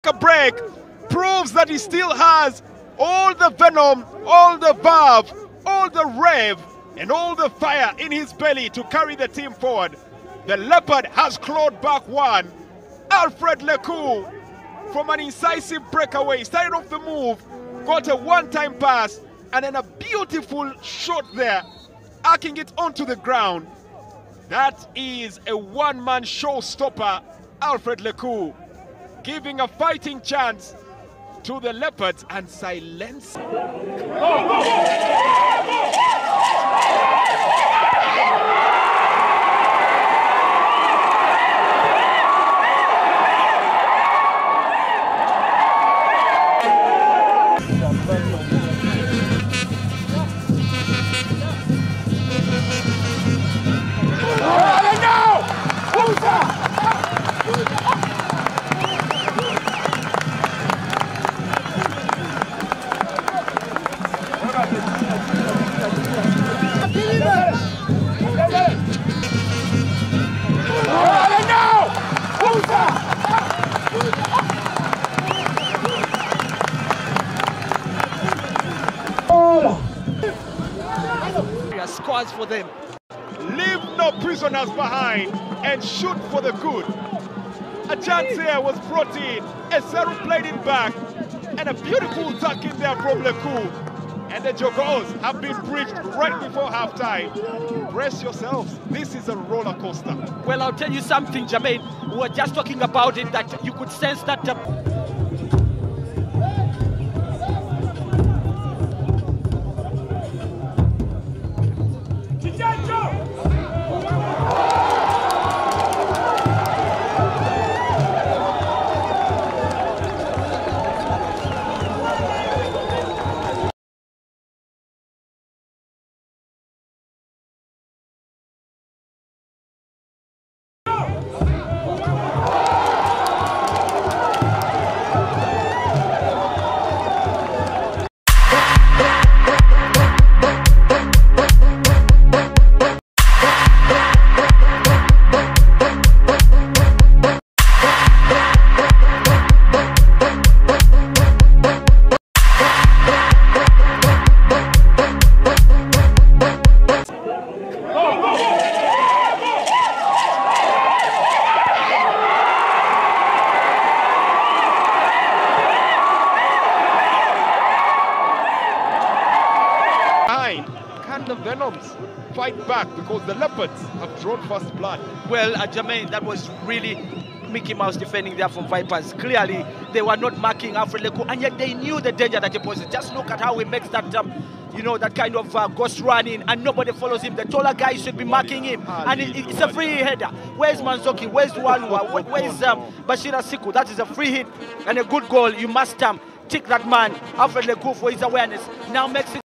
a break, proves that he still has all the venom, all the verve, all the rev, and all the fire in his belly to carry the team forward. The Leopard has clawed back one. Alfred Leku, from an incisive breakaway, started off the move, got a one-time pass, and then a beautiful shot there, arcing it onto the ground. That is a one-man showstopper, Alfred Leku, giving a fighting chance to the Leopards and silence. Scores for them. Leave no prisoners behind and shoot for the good. A chance here was brought in. Eseru played it back, and a beautiful tuck in there from Leku. And the Jogos have been briefed right before halftime. Brace yourselves. This is a roller coaster. Well, I'll tell you something, Jermaine. We were just talking about it, that you could sense that. Can the Venoms fight back, because the Leopards have drawn first blood? Well, Jermaine, that was really Mickey Mouse defending there from Vipers. Clearly, they were not marking Alfred Leku, and yet they knew the danger that he poses. Just look at how he makes that, you know, that kind of ghost running, and nobody follows him. The taller guy should be marking him, and it's a free header. Where's Manzoki? Where's Walua? Where's Bashira Siku? That is a free hit and a good goal. You must tick that man, Alfred Leku, for his awareness. Now makes it.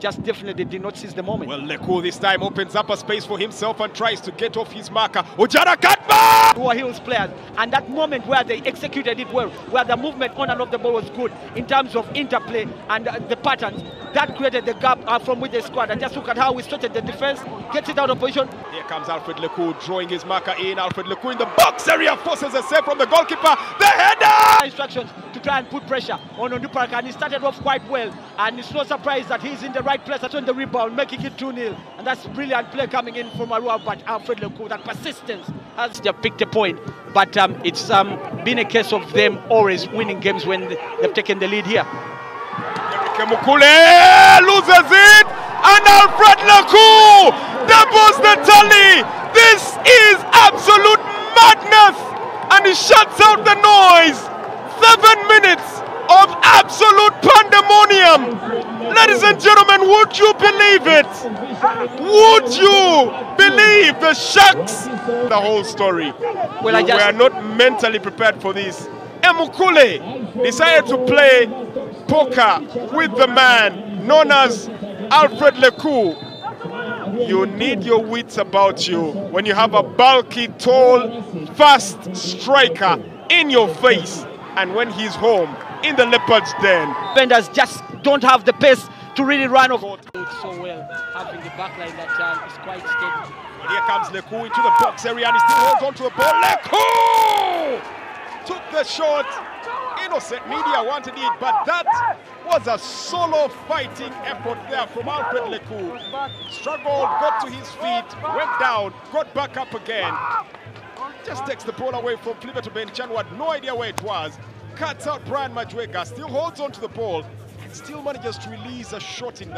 just definitely did not seize the moment. Well, Leku this time opens up a space for himself and tries to get off his marker. Ojara Katma! Who are Hills players, and that moment where they executed it well, where the movement on and off the ball was good in terms of interplay and the patterns, that created the gap from which they scored. And just look at how we sorted the defense, gets it out of position. Here comes Alfred Leku drawing his marker in. Alfred Leku in the box area forces a save from the goalkeeper. The header! Instructions to try and put pressure on Onduparaka, and he started off quite well, and it's no surprise that he's in the right place on the rebound, making it 2-0, and that's brilliant play coming in from Arua. But Alfred Leku, that persistence has just picked a point, but it's been a case of them always winning games when they've taken the lead here. Mukule loses it, and Alfred Leku doubles the tally. This is absolute madness, and he shuts out the noise. 7 minutes of absolute pandemonium. Ladies and gentlemen, would you believe it? Would you believe the Sharks? The whole story. Well, we are not mentally prepared for this. Emukule decided to play poker with the man known as Alfred Leku. You need your wits about you when you have a bulky, tall, fast striker in your face, and when he's home in the Leopard's den. Defenders just don't have the pace to really run off. So well, having the backline that is quite steady. But here comes Leku into the box area, and he still holds on to the ball. Leku took the shot. Innocent media wanted it, but that was a solo fighting effort there from Alfred Leku. Struggled, got to his feet, went down, got back up again. Just takes the ball away from Fliver to Benchan, who had no idea where it was. Cuts out Brian Majwega, still holds on to the ball, and still manages to release a shot in